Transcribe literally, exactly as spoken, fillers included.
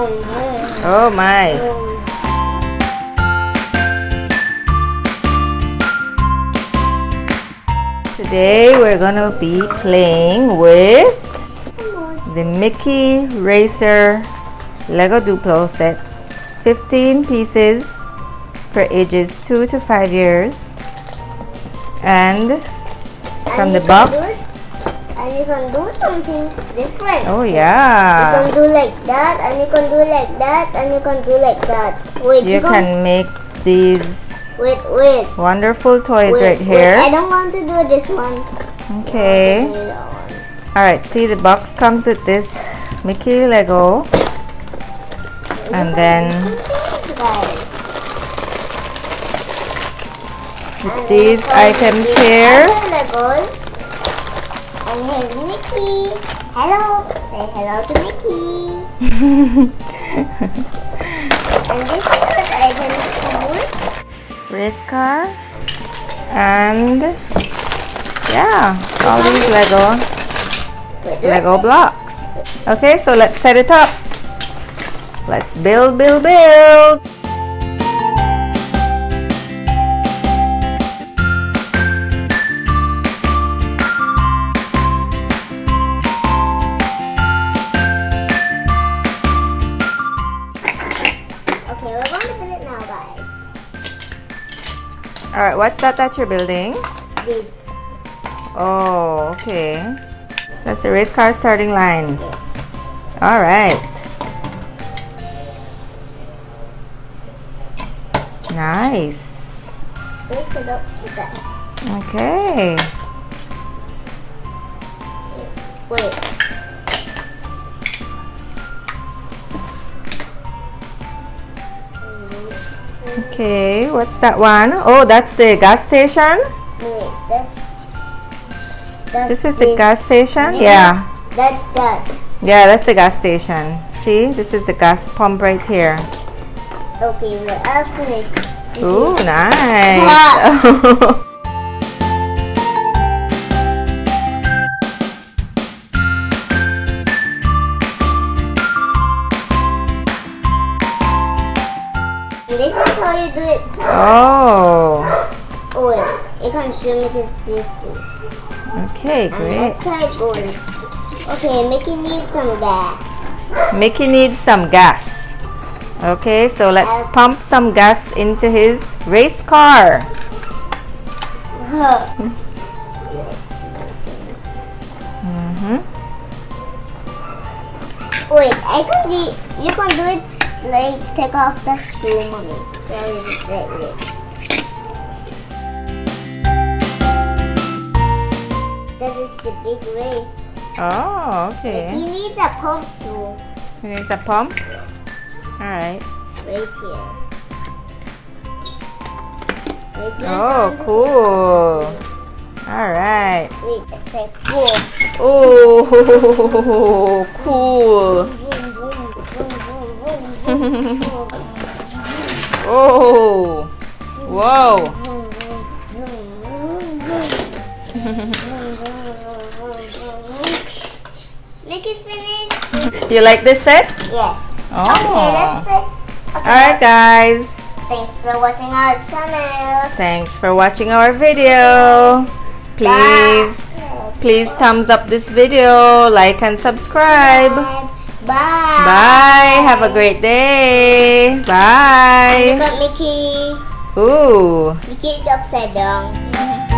Oh my. Today we're gonna be playing with the Mickey Racer Lego Duplo set. fifteen pieces for ages two to five years. And from and the box. And you can do some things different. Oh yeah. You can do like that, and you can do like that, and you can do like that. Wait, you, you can make these wait, wait. wonderful toys wait, right here. Wait, I don't want to do this one. Okay. Alright, see, the box comes with this Mickey Lego. And then with these items here. Legos. And here's Mickey. Hello. Say hello to Mickey. And this is what items come with. Race car. And yeah, all these Lego Lego blocks. Okay, so let's set it up. Let's build, build, build. Okay, we're going to build it now, guys. Alright, what's that that you're building? This. Oh, okay. That's the race car starting line. Yes. Alright. Nice. Let's set up with that. Okay. Wait. Okay, what's that one? Oh, that's the gas station? Wait, that's... that's This is the gas station? Yeah. That's that. Yeah, that's the gas station. See, this is the gas pump right here. Okay, we're all finished. Ooh, nice. This is how you do it. Oh. Oh, wait. You can show me his face too. Okay, And great. that's how it goes. Okay, Mickey needs some gas. Mickey needs some gas. Okay, so let's Uh, pump some gas into his race car. Mm-hmm. Wait, I can do, you can do it like take off the screw, mommy. So I leave it like this. That is the big race. Oh, okay. He needs a pump too. He needs a pump? Alright. Right here. Right here Oh, down the cool. Alright. tip. Wait, it's like cool. Oh, cool. Oh, whoa. Look, it finished. You like this set? Yes. Oh. Okay, let's play. Okay. Alright, guys. Thanks for watching our channel. Thanks for watching our video. Please, Bye. please thumbs up this video, like and subscribe. Bye. Bye. Bye. Have a great day. Bye. Look at Mickey. Ooh. Mickey is upside down.